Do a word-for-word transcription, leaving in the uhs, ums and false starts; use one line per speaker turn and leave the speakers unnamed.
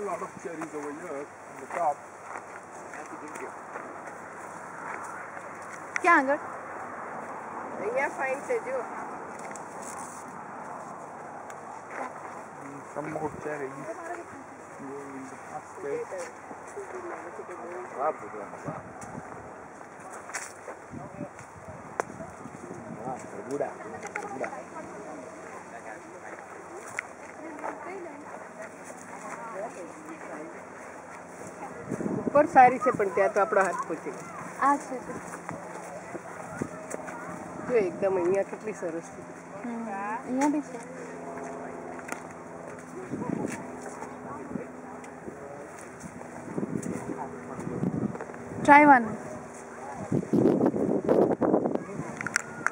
lot of cherries over here on the top.
क्या आगर?
અહીંયા fine છે જો.
Some more cherries going in the basket. Ah, bukan. Ah, berbuda, berbuda.
ઉપર સારી છે પણ ત્યાં તો આપણો હાથ પહોંચી ગયો.
આ છે
જો એકદમ અહીંયા કેટલી સરસ છે.
અહીંયા બી છે. Try one.